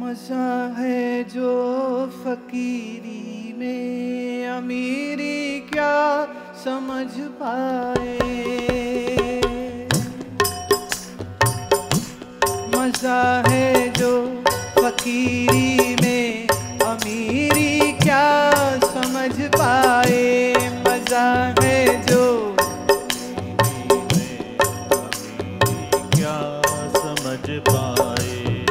मजा है जो फकीरी में, अमीरी क्या समझ पाए। मजा है जो फकीरी में, अमीरी क्या समझ पाए। मजा है जो क्या समझ पाए।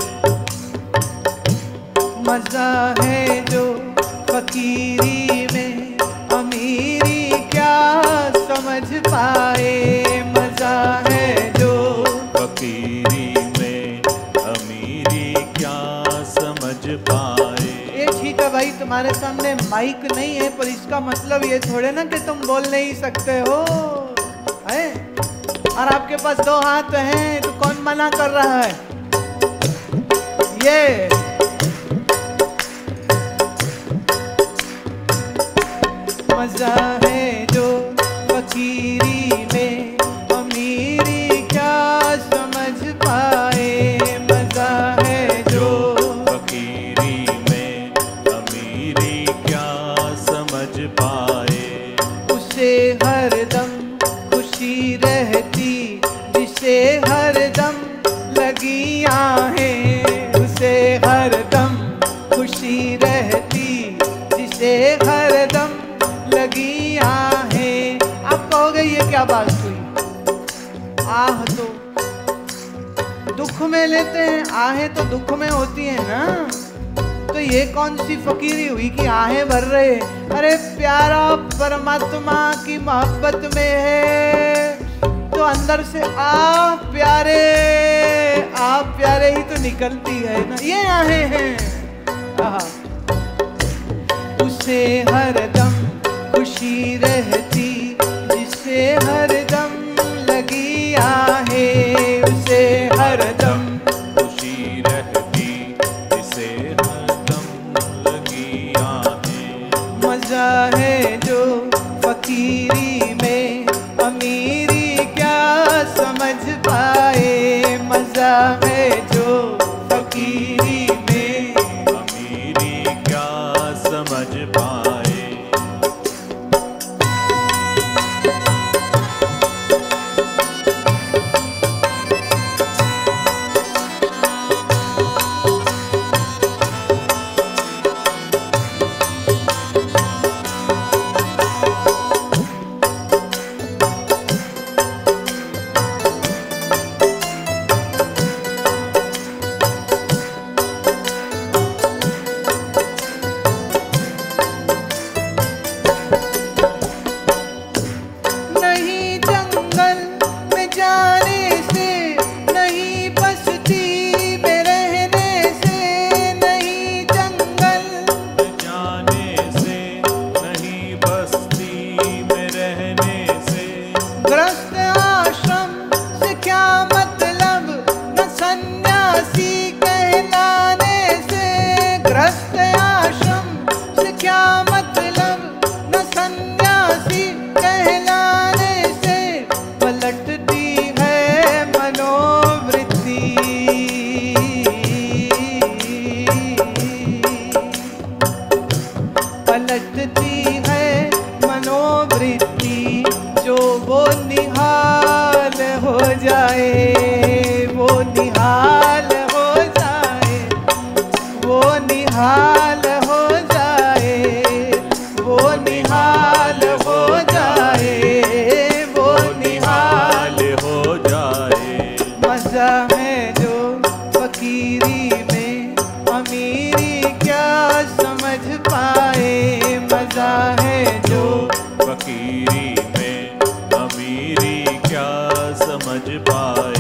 मजा है जो फकीरी में, अमीरी क्या समझ पाए। मजा है जो फकीरी में अमीरी क्या समझ पाए। ये ठीक है भाई, तुम्हारे सामने माइक नहीं है, पर इसका मतलब ये थोड़े ना कि तुम बोल नहीं सकते हो है? और आपके पास दो हाथ हैं तो कौन मना कर रहा है? ये मजा है जो फकीरी में, अमीरी क्या समझ पाए। मजा है जो फकीरी में अमीरी क्या समझ पाए। उसे हरदम खुशी रहती जिसे हरदम लगी आहें। उसे हरदम खुशी रहती जिसे हरदम लगी आहें। आप कहोगे ये क्या बात हुई? आह तो दुख में लेते हैं, आहें तो दुख में होती है ना। तो ये कौन सी फकीरी हुई कि आहें भर रहे? अरे प्यारा परमात्मा की मोहब्बत में है तो अंदर से आ प्यारे ही तो निकलती है ना। ये आहें हैं। उसे हरदम खुशी रहती जिसे हरदम लगी आहें। उसे हरदम खुशी रहती जिसे हरदम लगी आहें। मजा है जो फकीरी में, अमीरी क्या समझ पाए। मजा है जो फकीरी में, अमीरी क्या समझ पाए। नहीं जंगल में जाने से, नहीं बस्ती में रहने से। नहीं जंगल जाने से नहीं बस्ती में रहने से। ग्रस्त आश्रम से क्या मतलब, न सन्यासी कहलाने से। ग्रस्त आश्रम से क्या मतलब, न सन्यासी कहलाने से। पलटती है मनोवृत्ति, पलटती है मनोवृत्ति। जो वो निहाल हो जाए, वो निहाल हो जाए, वो निहाल हो जाए, वो निहाल हो जाए, वो निहाल हो जाए। मजा है जो फकीरी में, अमीरी क्या समझ पाए। मजा है जो फकीरी में अमीरी क्या समझ पाए।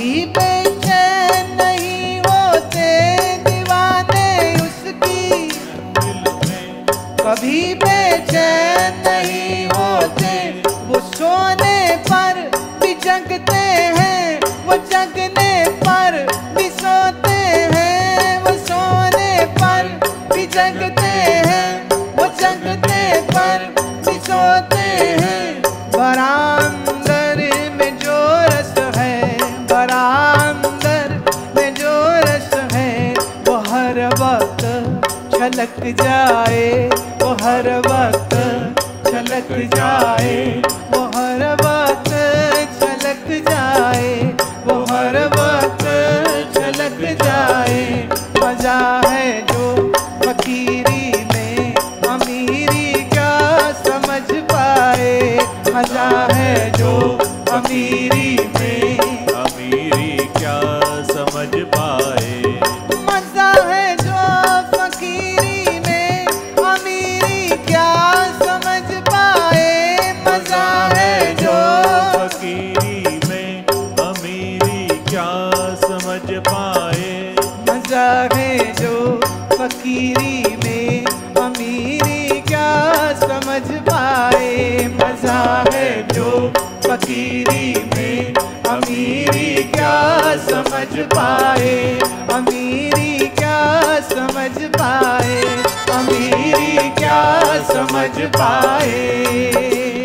कभी बेचैन नहीं होते दीवाने उसकी, कभी बेचैन नहीं होते। वो सोने पर भी जगते हैं, वो जगने पर भी सोते हैं। वो सोने पर भी जगते हैं, वो जगने पर भी सोते हैं। बरांदर में जो रस है, बरांदर में जो रस है, वो हर वक्त छलक जाए, वो हर वक्त छलक जाए, वो हर वक्त छलक जाए, वो हर वक्त छलक जाए। मजा है जो फकीरी में अमीरी क्या समझ पाए, मजा है जो अमीरी में अमीरी क्या समझ पाए। मजा है जो फकीरी में अमीरी क्या समझ पाए। मजा है जो फकीरी में अमीरी क्या समझ पाए। मजा है जो फकीरी में अमीरी क्या समझ पाए। मजा है जो फकीरी में अमीरी क्या समझ पाए। अमीरी क्या समझ पाए, अमीरी क्या समझ पाए।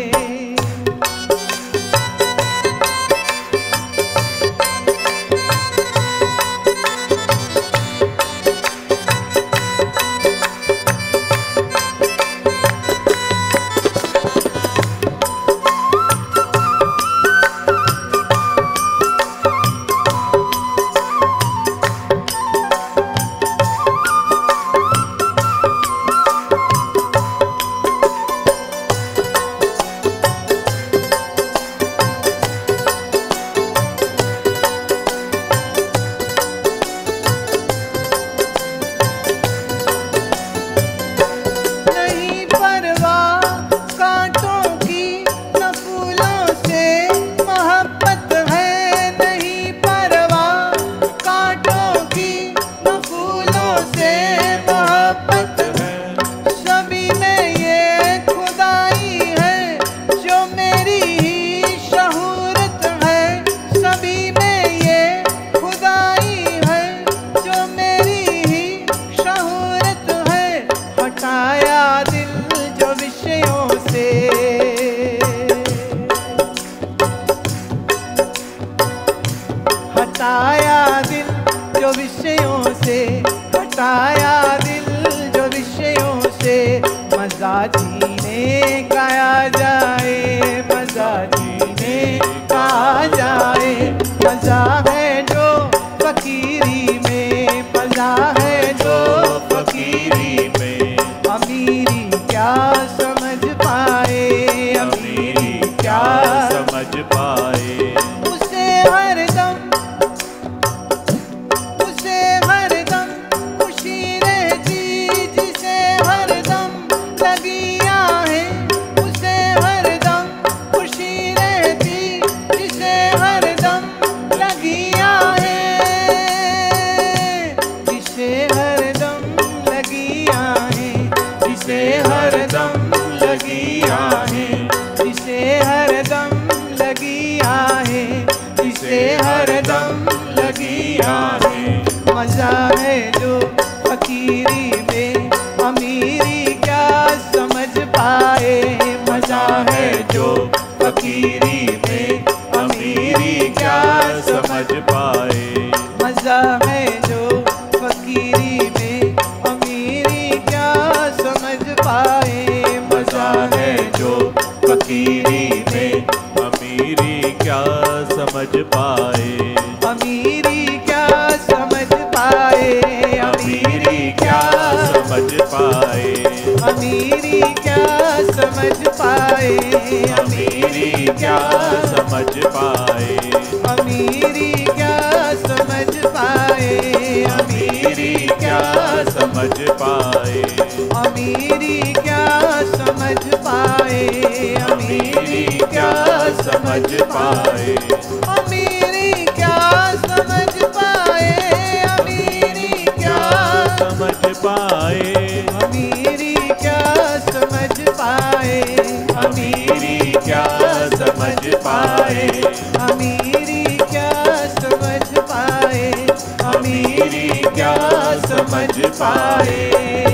हटाया दिल जो विषयों से, हटाया दिल जो विषयों से। मजा जीने का आ जाए, मजा जीने का आ जाए। मजा है जो फकीरी में, मजा है जो फकीरी में। अमीरी क्या समझ पाए, अमीरी क्या समझ पाए। उसे हरदम, उसे हरदम खुशी रहती जिसे हरदम लगी आहें। उसे हरदम खुशी रहती जिसे हरदम लगी आहें, जिसे हरदम लगी आहें, जिसे हरदम लगी आहें, जिसे हरदम लगी आहें, जिसे हरदम लगी आहें। मजा है जो फकीरी में अमीरी क्या समझ पाए। मजा है जो फकीरी में अमीरी क्या समझ पाए। मजा है जो फकीरी में अमीरी क्या समझ पाए। मजा है जो फकीरी में अमीरी क्या समझ पाए। अमीरी क्या समझ पाए, अमीरी क्या समझ पाए। अमीरी क्या समझ पाए, अमीरी क्या समझ पाए। अमीरी क्या समझ पाए, अमीरी क्या समझ पाए। अमीरी क्या समझ पाए, अमीरी क्या समझ पाए। अमीरी क्या समझ पाए, अमीरी क्या समझ पाए, अमीरी क्या समझ पाए, अमीरी क्या समझ पाए, अमीरी क्या समझ पाए, अमीरी क्या समझ पाए।